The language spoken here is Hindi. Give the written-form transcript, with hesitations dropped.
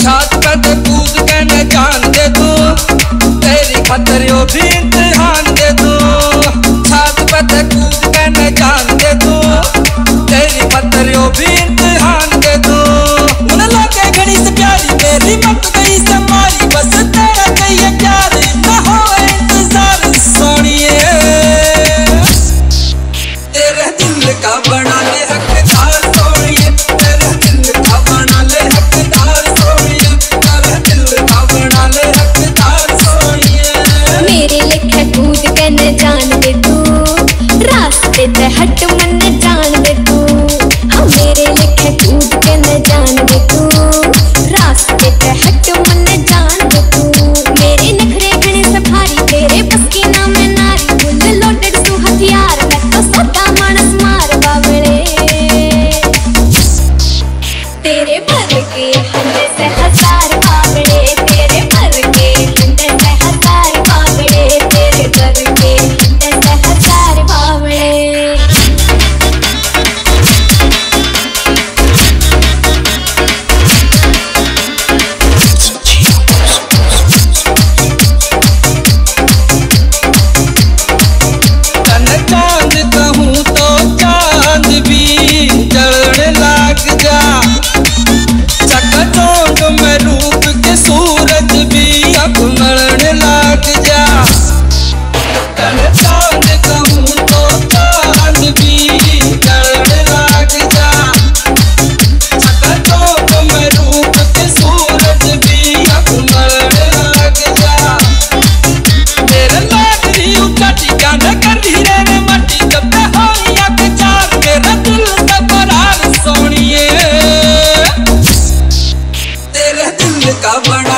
छत पे ते कूद के न जान दे तू, तेरी खातिर यो भी इम्तिहान दे तू। छत पे ते कूद के न जान दे तू, तेरी खातिर यो भी इम्तिहान दे तू। उन लगे घड़ी से प्यारी मेरी मत गई से मारी, बस तेरा चाहिए प्यार न हो इंतजार सोनिए। तेरे दिल का बना ले हकदार सोनिए, तेरे दिल का बना ले हकदार सोनिए, तेरे दिल का बना ले हकदार सोनिए। मेरे लिखे कूद के न जान दे तू, रास्ते ते हट मन जान दे तू। हाँ मेरे लिखे कूद के न जान दे तू, रास्ते ते हट मन जान दे तू। मेरे नखरे घने सफारी तेरे बस की ना मैं नारी, फुल लोडेड तू हथियार मैं तो सदा मानस मार बावले। तेरे भर के हंडे से हजार बावले, तेरे भर के हंडे से हजार बावले, तेरे भर के हंडे से हजार बावले। चांद कहूँ तो चांद भी जलने लग जा, चकाचौंध में रूप के सूरज भी अब मरने लग जा। चांद कहूँ तो चांद भी जलने लग जा, चकाचौंध में रूप के सूरज भी अब मरने लग जा। तेरे लाग रही ऊंचा ठिकाना कर रही रे मट्टी, जब ते होई अखचार मेरा दिल का करार सोनिए। तेरे दिल का बड़ा